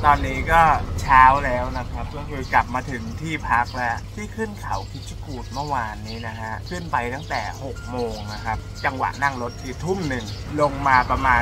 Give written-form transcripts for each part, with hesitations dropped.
ตอนนี้ก็เช้าแล้วนะครับก็คือกลับมาถึงที่พักแล้วที่ขึ้นเขาคิชกูฏเมื่อวานนี้นะฮะขึ้นไปตั้งแต่6 โมงนะครับจังหวะนั่งรถคือทุ่มหนึ่งลงมาประมาณ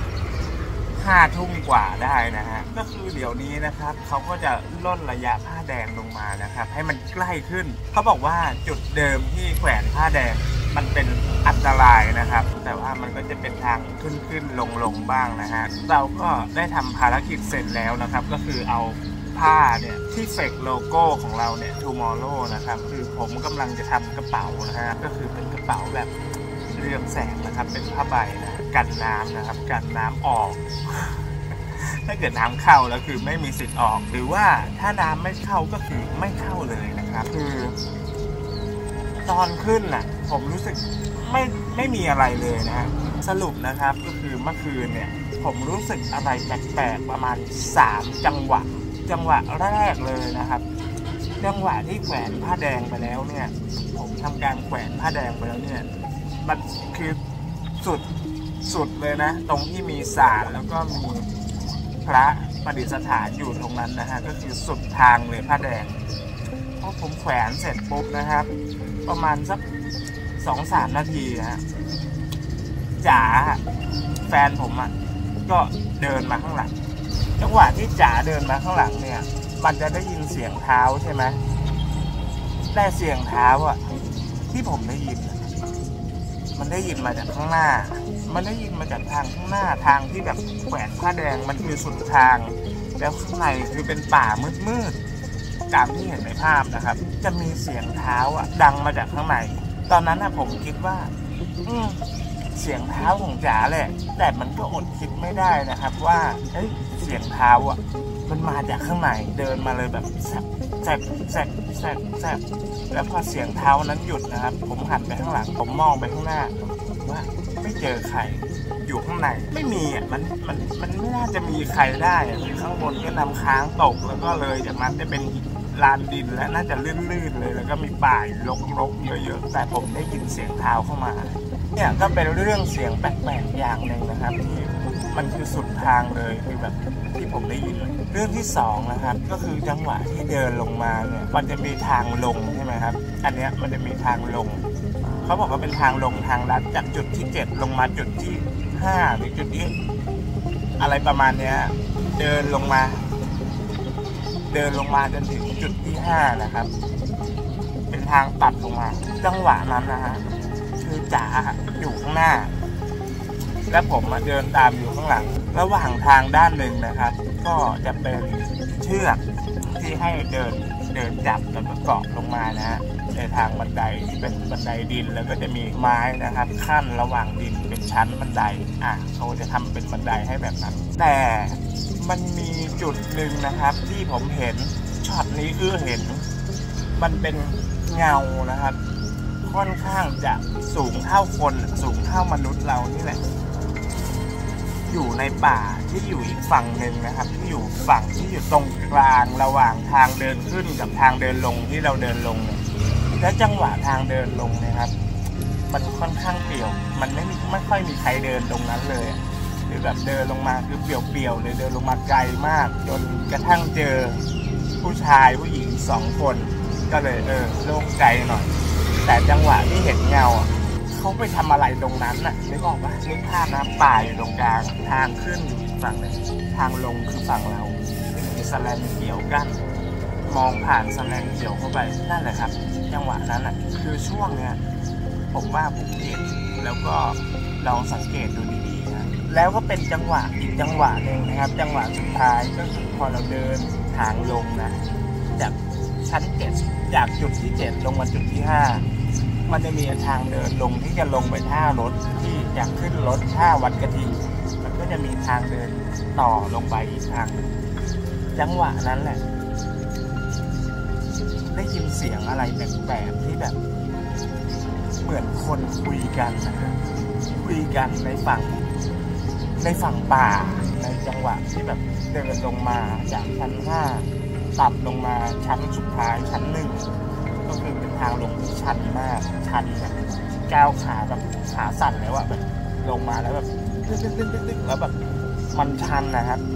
5 ทุ่มกว่าได้นะฮะก็คือเดี๋ยวนี้นะครับเขาก็จะลดระยะผ้าแดงลงมานะครับให้มันใกล้ขึ้นเขาบอกว่าจุดเดิมที่แขวนผ้าแดงมันเป็นอันตรายนะครับแต่ว่ามันก็จะเป็นทางขึ้นลงบ้างนะฮะเราก็ได้ทำภารกิจเสร็จแล้วนะครับก็คือเอาผ้าเนี่ยที่เฟกโลโก้ของเราเนี่ย Tomorrow นะครับคือผมกำลังจะทำกระเป๋านะฮะก็คือเป็นกระเป๋าแบบเรืองแสงนะครับเป็นผ้าใบนะกันน้ำนะครับกันน้ำออก ถ้าเกิดน้ำเข้าแล้วคือไม่มีสิทธิ์ออกหรือว่าถ้าน้ำไม่เข้าก็คือไม่เข้าเลยนะครับคือตอนขึ้นน่ะผมรู้สึกไม่มีอะไรเลยนะฮะสรุปนะครับก็คือเมื่อคืนเนี่ยผมรู้สึกอะไรแปลกๆประมาณ3 จังหวะแรกเลยนะครับจังหวะที่แขวนผ้าแดงไปแล้วเนี่ยผมทำการแขวนผ้าแดงไปแล้วเนี่ยมันคือสุดเลยนะตรงที่มีศาลแล้วก็มีพระประดิษฐานอยู่ตรงนั้นนะฮะก็คือสุดทางเลยผ้าแดงพอผมแขวนเสร็จปุ๊บนะครับประมาณสัก2-3 นาทีฮะจ๋าแฟนผมอ่ะก็เดินมาข้างหลังจังหวะที่จ๋าเดินมาข้างหลังเนี่ยมันจะได้ยินเสียงเท้าใช่ไหมแต่เสียงเท้าอ่ะที่ผมได้ยินมันได้ยินมาจากข้างหน้ามันได้ยินมาจากทางข้างหน้าทางที่แบบแขวนผ้าแดงมันคือสุดทางแล้วข้างในคือเป็นป่ามืดตามที่เห็นในภาพนะครับจะมีเสียงเท้าอ่ะดังมาจากข้างในตอนนั้นนะผมคิดว่าเสียงเท้าของจ๋าแหละแต่มันก็อดคิดไม่ได้นะครับว่าเสียงเท้าอ่ะมันมาจากข้างในเดินมาเลยแบบแซบแล้วพอเสียงเท้านั้นหยุดนะครับผมหันไปข้างหลังผมมองไปข้างหน้าว่าไม่เจอใครอยู่ข้างในไม่มีอ่ะมันไม่น่าจะมีใครได้ข้างบนก็น้ำค้างตกแล้วก็เลยจากนั้นจะเป็นลานดินและน่าจะลื่นๆเลยแล้วก็มีป่ารกๆเยอะๆแต่ผมได้ยินเสียงเท้าเข้ามาเนี่ยก็เป็นเรื่องเสียงแปลกๆอย่างหนึ่งนะครับที่มันคือสุดทางเลยคือแบบที่ผมได้ยินเรื่องที่2นะครับก็คือจังหวะที่เดินลงมาเนี่ยมันจะมีทางลงใช่ไหมครับอันเนี้ยมันจะมีทางลงเขาบอกว่าเป็นทางลงทางลัดจากจุดที่7ลงมาจุดที่5หรือจุดที่อะไรประมาณเนี้ยเดินลงมาจนถึงจุดที่5นะครับเป็นทางตัดลงมาจังหวะนั้นนะฮะคือจ๋าอยู่ข้างหน้าและผมเดินตามอยู่ข้างหลังระหว่างทางด้านหนึ่งนะครับก็จะเป็นเชือกที่ให้เดินจับแล้วก็เกาะลงมานะฮะในทางบันไดที่เป็นบันไดดินแล้วก็จะมีไม้นะครับขั้นระหว่างดินเป็นชั้นบันไดเขาจะทำเป็นบันไดให้แบบนั้นแต่มันมีจุดหนึ่งนะครับที่ผมเห็นช็อตนี้คือเห็นมันเป็นเงานะครับค่อนข้างจะสูงเท่าคนสูงเท่ามนุษย์เรานี่แหละอยู่ในป่าที่อยู่อีกฝั่งหนึ่งนะครับที่อยู่ฝั่งที่อยู่ตรงกลางระหว่างทางเดินขึ้นกับทางเดินลงที่เราเดินลงเนี่ยและจังหวะทางเดินลงนะครับมันค่อนข้างเปี่ยวมันไม่ค่อยมีใครเดินตรงนั้นเลยหรือแบบเดินลงมาคือเปี่ยวเลยเดินลงมาไกลมากจนกระทั่งเจอผู้ชายผู้หญิง2 คนก็เลยโล่งใจหน่อยแต่จังหวะที่เห็นเงาเขาไปทำอะไรตรงนั้นน่ะนึกออกปะนึกภาพนะป่าอยู่ตรงกลางทางขึ้นอยู่ฝั่งนึงทางลงคือฝั่งเรามีสแลนเขียวกั้นมองผ่านสแลนเขียวเข้าไปนั่นแหละครับจังหวะนั้นน่ะคือช่วงเนี้ยผมว่าผมเห็นแล้วก็ลองสังเกตดูดีๆนะแล้วก็เป็นจังหวะอีกจังหวะหนึ่งนะครับจังหวะสุดท้ายก็คือพอเราเดินทางลงนะจากชั้น7จากจุดที่7ลงมาจุดที่5มันจะมีทางเดินลงที่จะลงไปท่ารถที่อยากขึ้นรถท่าวัดกระทิงมันก็จะมีทางเดินต่อลงไปอีกทางจังหวะนั้นแหละได้ยินเสียงอะไรแปลกๆที่แบบเหมือนคนคุยกันนะครับคุยกันในฝั่งป่าในจังหวะที่แบบเดินลงมาจากชั้น5ตัดลงมาชั้นสุดท้ายชั้น1ก็คือเป็นทางลงที่ชันมากชันแบบก้าวขาแบบขาสั่นแล้วแบบลงมาแล้วแบบตึ๊กแล้วแบบมันชันนะครับ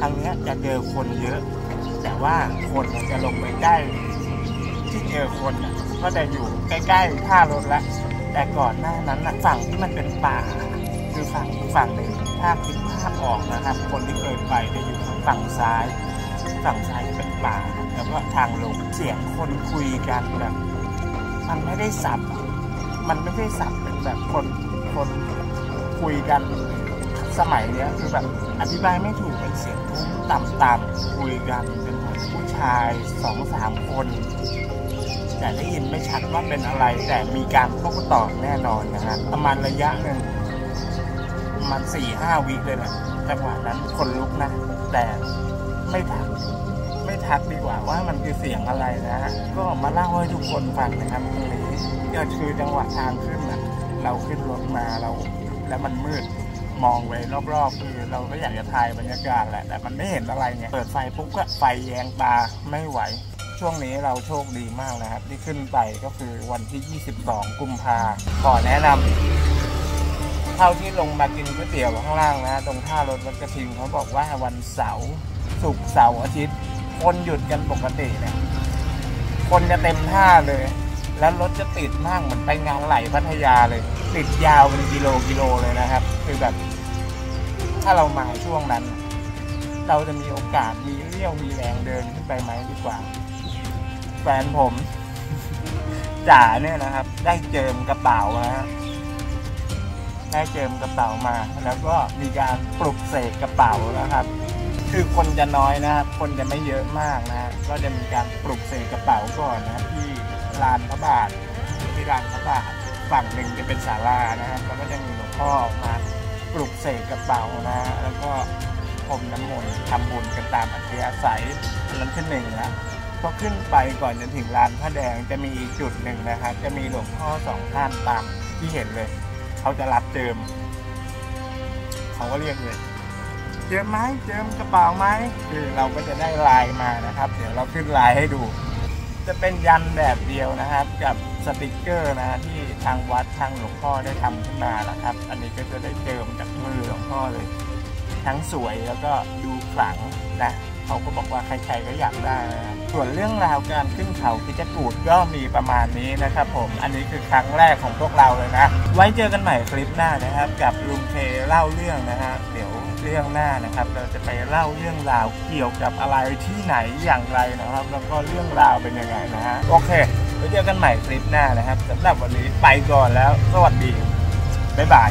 ทางนี้จะเจอคนเยอะแต่ว่าคนจะลงไปใกล้ที่เจอคนก็จะอยู่ใกล้ๆท่ารถละแต่ก่อนหน้านั้นฝั่งที่มันเป็นป่าคือฝั่งหนึ่งถ้าคิดภาพออกนะครับคนที่เคยไปจะอยู่ทางฝั่งซ้ายเป็นป่าแล้วก็ทางลงเสียงคนคุยกันแบบมันไม่ได้สับเป็นแบบคนคุยกันสมัยเนี้ยคือแบบอธิบายไม่ถูกเป็นเสียงทุ้มต่ำๆคุยกันเป็นเหมือนผู้ชาย 2-3 คนแต่ได้ยินไม่ชัดว่าเป็นอะไรแต่มีการโต้ตอบแน่นอนนะฮะประมาณระยะหนึ่งประมาณ 4-5 วิเลยนะจังหวะนั้นคนลุกนะแต่ไม่ทักดีกว่าว่ามันคือเสียงอะไรนะฮะก็มาเล่าให้ทุกคนฟังนะครับตรงนี้ก็คือจังหวะทางขึ้นนะเราขึ้นรถมาแล้วมันมืดมองไปรอบๆคือเราก็อยากจะถ่ายบรรยากาศแหละแต่มันไม่เห็นอะไรไงเปิดไฟปุ๊บก็ไฟแยงตาไม่ไหวช่วงนี้เราโชคดีมากนะครับที่ขึ้นไปก็คือวันที่22 กุมภาพันธ์ขอแนะนำเท่าที่ลงมากินก๋วยเตี๋ยวข้างล่างนะตรงท่ารถวัดกระทิงเขาบอกว่าวันเสาร์ศุกร์เสาร์อาทิตย์คนหยุดกันปกติเนี่ยคนจะเต็มท่าเลยแล้วรถจะติดมากเหมือนไปงานไหลพัทยาเลยติดยาวเป็นกิโลเลยนะครับคือแบบถ้าเรามาช่วงนั้นเราจะมีโอกาสมีเรี่ยวมีแรงเดินขึ้นไปไหมดีกว่าแฟนผมจ๋าเนี่ยนะครับได้เจิมกระเป๋านะฮะได้เจิมกระเป๋ามาแล้วก็มีการปลุกเสกกระเป๋านะครับคือคนจะน้อยนะครับคนจะไม่เยอะมากนะก็จะมีการปลุกเสกกระเป๋าก่อนนะที่ลานพระบาทฝั่งหนึ่งจะเป็นศาลานะครับแล้วก็จะมีหลวงพ่อมาปลุกเสกกระเป๋านะแล้วก็พรมน้ำมนต์ทำบุญกันตามอัธยาศัยอันนั้นขึ้นหนึ่งนะพอขึ้นไปก่อนจะถึงลานพระแดงจะมีอีกจุดหนึ่งนะครับจะมีหลวงพ่อ2 ท่านตามที่เห็นเลยเขาจะรับเจิมเขาก็เรียกเลยเจิมไหมเจิมกระเป๋าไหมคือเราก็จะได้ลายมานะครับเดี๋ยวเราขึ้นลายให้ดูจะเป็นยันแบบเดียวนะครับกับสติกเกอร์นะที่ทางวัดทางหลวงพ่อได้ทำขึ้นมานะครับอันนี้ก็จะได้เจิมจากมือหลวงพ่อเลยทั้งสวยแล้วก็ดูขลังนะเขาก็บอกว่าใครๆก็อยากได้นะครับส่วนเรื่องราวการขึ้นเขาคิชกูฏก็มีประมาณนี้นะครับผมอันนี้คือครั้งแรกของพวกเราเลยนะไว้เจอกันใหม่คลิปหน้านะครับกับลุงเคเล่าเรื่องนะฮะเดี๋ยวเรื่องหน้านะครับเราจะไปเล่าเรื่องราวเกี่ยวกับอะไรที่ไหนอย่างไรนะครับแล้วก็เรื่องราวเป็นยังไงนะฮะโอเคไว้เจอกันใหม่คลิปหน้านะครับสำหรับวันนี้ไปก่อนแล้วสวัสดีบ๊ายบาย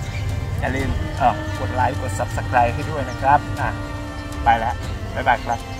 อย่าลืมกดไลค์กด Subscribe ให้ด้วยนะครับไปแล้วบ๊ายบายครับ